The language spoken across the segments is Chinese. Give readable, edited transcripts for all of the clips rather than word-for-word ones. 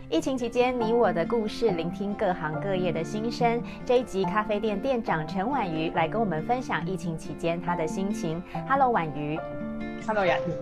疫情期间，你我的故事，聆听各行各业的心声。这一集，咖啡店店长陈婉瑜来跟我们分享疫情期间她的心情。Hello， 婉瑜。 Hello， 雅婷。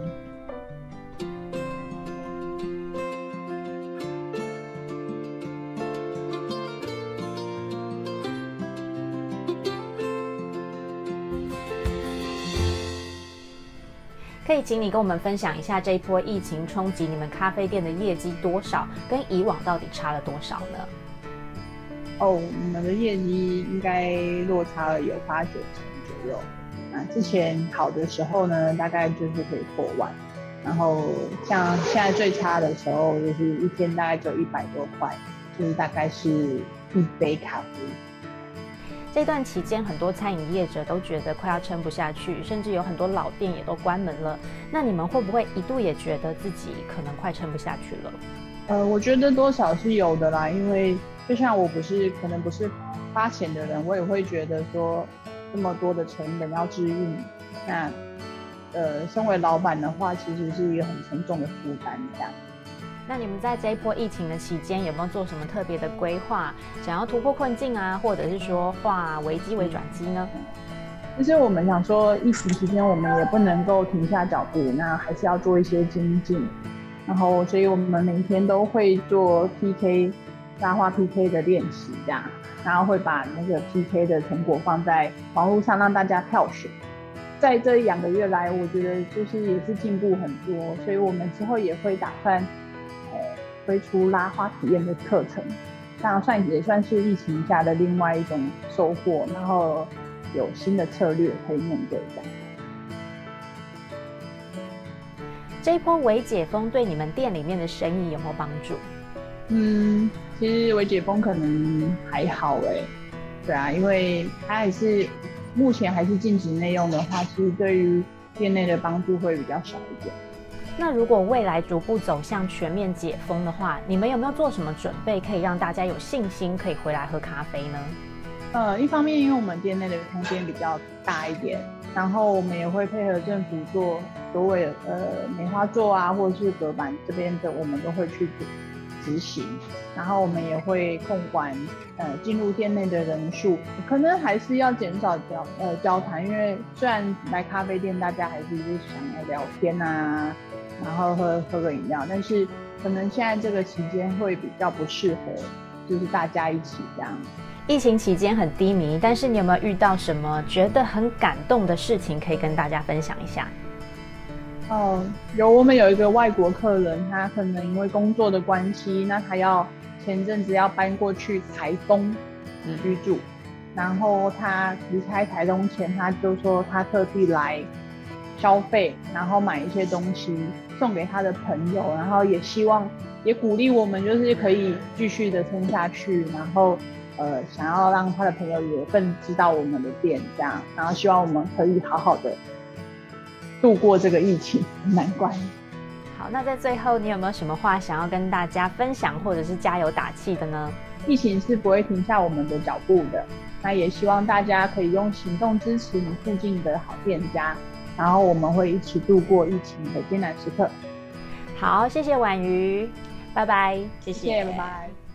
可以请你跟我们分享一下这一波疫情冲击你们咖啡店的业绩多少，跟以往到底差了多少呢？ 我们的业绩应该落差了有8-9成左右。那之前好的时候呢，大概就是可以破万，然后像现在最差的时候，就是一天大概只有100多块，就是大概是一杯咖啡。 这段期间，很多餐饮业者都觉得快要撑不下去，甚至有很多老店也都关门了。那你们会不会一度也觉得自己可能快撑不下去了？ 我觉得多少是有的啦，因为就像我可能不是发钱的人，我也会觉得说这么多的成本要支运，那身为老板的话，其实是一个很沉重的负担这样。 那你们在这一波疫情的期间，有没有做什么特别的规划，想要突破困境啊，或者是说化危机为转机呢？ 其实我们想说，疫情期间我们也不能够停下脚步，那还是要做一些精进。然后，所以我们每天都会做 PK 拉花 PK 的练习，这样，然后会把那个 PK 的成果放在网络上让大家票选。在这2个月来，我觉得就是也是进步很多，所以我们之后也会打算推出拉花体验的课程，这样也算是疫情下的另外一种收获，然后有新的策略可以面对这样。 这一波微解封对你们店里面的生意有没有帮助？ 其实微解封可能还好对啊，因为它目前还是禁止内用的话，其实对于店内的帮助会比较少一点。 那如果未来逐步走向全面解封的话，你们有没有做什么准备，可以让大家有信心可以回来喝咖啡呢？ 一方面因为我们店内的空间比较大一点，然后我们也会配合政府做所谓梅花座啊，或者是隔板这边的，我们都会去执行。然后我们也会控管进入店内的人数，可能还是要减少交谈，因为虽然来咖啡店大家还是想要聊天啊，然后喝个饮料，但是可能现在这个期间会比较不适合，就是大家一起这样。 疫情期间很低迷，但是你有没有遇到什么觉得很感动的事情可以跟大家分享一下？ 我们有一个外国客人，他可能因为工作的关系，那他前阵子要搬过去台东居住，然后他离开台东前，他就说他特地来消费，然后买一些东西送给他的朋友，然后也鼓励我们就是可以继续的撑下去，然后想要让他的朋友也更知道我们的店这样，然后希望我们可以好好的度过这个疫情难关。 好，那在最后你有没有什么话想要跟大家分享，或者是加油打气的呢？ 疫情是不会停下我们的脚步的，那也希望大家可以用行动支持你附近的好店家，然后我们会一起度过疫情的艰难时刻。 好，谢谢婉瑜，拜拜。 谢谢，拜拜。